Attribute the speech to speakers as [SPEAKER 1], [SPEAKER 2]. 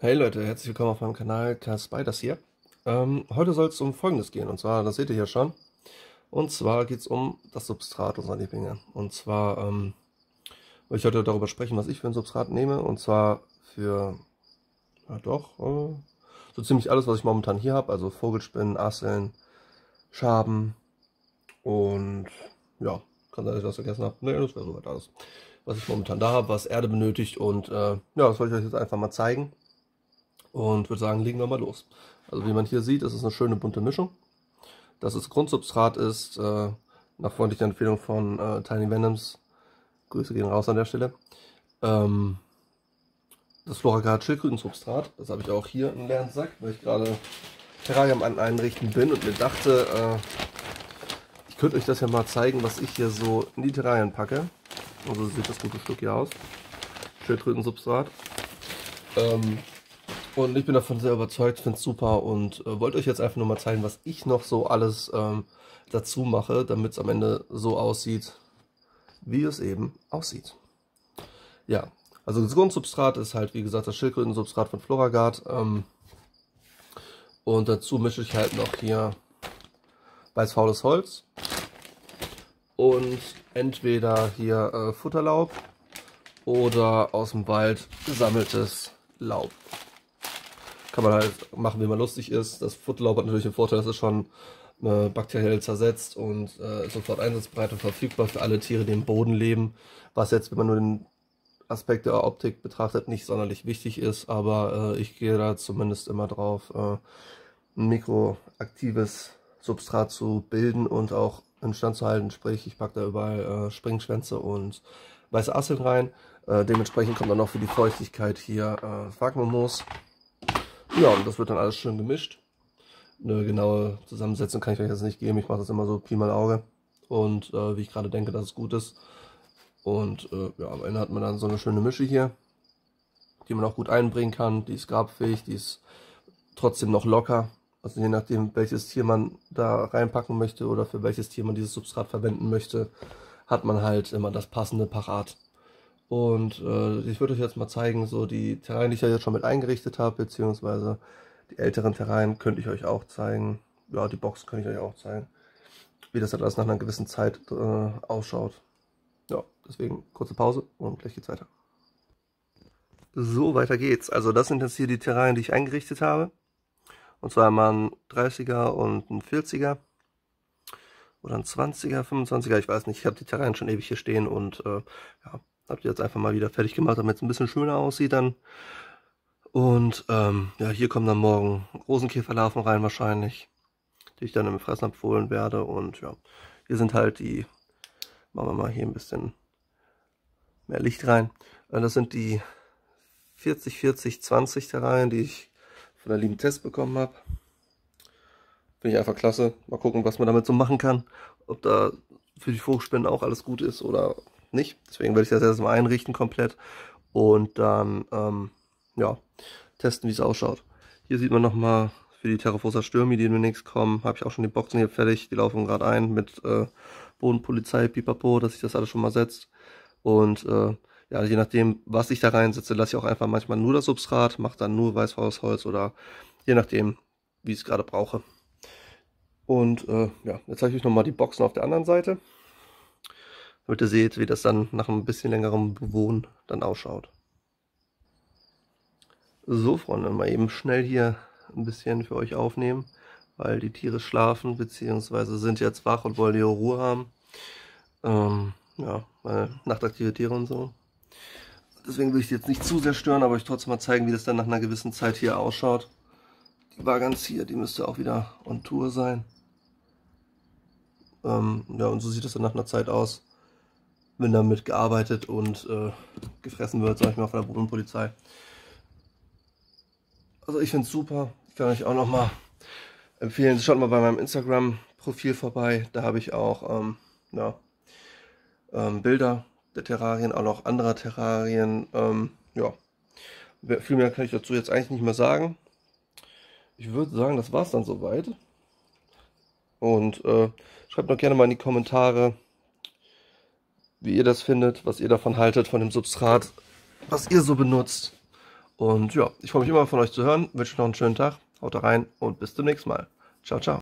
[SPEAKER 1] Hey Leute, herzlich willkommen auf meinem Kanal Spiders hier. Heute soll es um Folgendes gehen, und zwar, das seht ihr hier schon, und zwar geht es um das Substrat unserer Lieblinge. Und zwar will ich heute darüber sprechen, was ich für ein Substrat nehme, und zwar für, so ziemlich alles, was ich momentan hier habe, also Vogelspinnen, Asseln, Schaben und ja, kann sein, dass ich was vergessen habe. Ne, das wäre soweit alles, was ich momentan da habe, was Erde benötigt, und ja, das wollte ich euch jetzt einfach mal zeigen. Und würde sagen, legen wir mal los. Also wie man hier sieht, ist es eine schöne bunte Mischung. Dass es Grundsubstrat ist, nach freundlicher Empfehlung von Tiny Venoms. Grüße gehen raus an der Stelle. Das Floragat Schildkrötensubstrat, das habe ich auch hier im leeren Sack, weil ich gerade Terrarium an einrichten bin und mir dachte, ich könnte euch das ja mal zeigen, was ich hier so in die Terrarien packe. Also sieht das gute Stück hier aus. Schildkrötensubstrat. Und ich bin davon sehr überzeugt, finde es super und wollte euch jetzt einfach nur mal zeigen, was ich noch so alles dazu mache, damit es am Ende so aussieht, wie es eben aussieht. Ja, also das Grundsubstrat ist halt, wie gesagt, das Schildkrötensubstrat von Floragat. Und dazu mische ich halt noch hier weißfaules Holz und entweder hier Futterlaub oder aus dem Wald gesammeltes Laub. Kann man halt machen, wie man lustig ist. Das Futterlaub hat natürlich den Vorteil, dass es schon bakteriell zersetzt und sofort einsatzbereit und verfügbar für alle Tiere, die im Boden leben. Was jetzt, wenn man nur den Aspekt der Optik betrachtet, nicht sonderlich wichtig ist. Aber ich gehe da zumindest immer drauf, ein mikroaktives Substrat zu bilden und auch instand zu halten. Sprich, ich packe da überall Springschwänze und weiße Asseln rein. Dementsprechend kommt dann noch für die Feuchtigkeit hier Phagmomoos. Ja, und das wird dann alles schön gemischt. Eine genaue Zusammensetzung kann ich euch jetzt nicht geben. Ich mache das immer so Pi mal Auge. Und wie ich gerade denke, dass es gut ist. Und ja, am Ende hat man dann so eine schöne Mische hier, die man auch gut einbringen kann. Die ist grabfähig, die ist trotzdem noch locker. Also je nachdem, welches Tier man da reinpacken möchte oder für welches Tier man dieses Substrat verwenden möchte, hat man halt immer das passende parat. Und ich würde euch jetzt mal zeigen, so die Terrain, die ich ja jetzt schon mit eingerichtet habe, beziehungsweise die älteren Terrain könnte ich euch auch zeigen. Ja, die Box könnte ich euch auch zeigen, wie das dann alles nach einer gewissen Zeit ausschaut. Ja, deswegen kurze Pause und gleich geht's weiter. So, weiter geht's. Also das sind jetzt hier die Terrain, die ich eingerichtet habe. Und zwar einmal ein 30er und ein 40er. Oder ein 20er, 25er, ich weiß nicht. Ich habe die Terrain schon ewig hier stehen und ja, habe die jetzt einfach mal wieder fertig gemacht, damit es ein bisschen schöner aussieht dann. Und ja, hier kommen dann morgen Rosenkäferlarven rein wahrscheinlich, die ich dann im Fressnapf holen werde. Und ja, hier sind halt die, machen wir mal hier ein bisschen mehr Licht rein. Das sind die 40-40-20 Terrarien, die ich von der lieben Tess bekommen habe. Finde ich einfach klasse. Mal gucken, was man damit so machen kann. Ob da für die Vogelspinnen auch alles gut ist oder nicht. Deswegen werde ich das erst mal einrichten komplett. Und dann, ja, testen, wie es ausschaut. Hier sieht man nochmal für die Terrafosa Stürmi, die demnächst kommen, habe ich auch schon die Boxen hier fertig. Die laufen gerade ein mit Bodenpolizei, Pipapo, dass sich das alles schon mal setzt. Und ja, je nachdem, was ich da reinsetze, lasse ich auch einfach manchmal nur das Substrat, mache dann nur weißfaules Holz oder je nachdem, wie ich es gerade brauche. Und ja, jetzt zeige ich euch nochmal die Boxen auf der anderen Seite, damit ihr seht, wie das dann nach ein bisschen längerem Bewohnen dann ausschaut. So, Freunde, mal eben schnell hier ein bisschen für euch aufnehmen, weil die Tiere schlafen, beziehungsweise sind jetzt wach und wollen ihre Ruhe haben. Ja, weil nachtaktive Tiere und so. Deswegen will ich die jetzt nicht zu sehr stören, aber euch trotzdem mal zeigen, wie das dann nach einer gewissen Zeit hier ausschaut. Die Vagans hier, die müsste auch wieder on Tour sein. Ja, und so sieht es dann nach einer Zeit aus, wenn damit gearbeitet und gefressen wird, sag ich mal, von der Bodenpolizei. Also ich finde es super. Ich kann euch auch nochmal empfehlen, schaut mal bei meinem Instagram-Profil vorbei. Da habe ich auch ja, Bilder der Terrarien, auch noch anderer Terrarien. Ja, viel mehr kann ich dazu jetzt eigentlich nicht mehr sagen. Ich würde sagen, das war es dann soweit. Und schreibt doch gerne mal in die Kommentare, wie ihr das findet, was ihr davon haltet, von dem Substrat, was ihr so benutzt. Und ja, ich freue mich immer von euch zu hören, wünsche noch einen schönen Tag, haut rein und bis zum nächsten Mal. Ciao, ciao.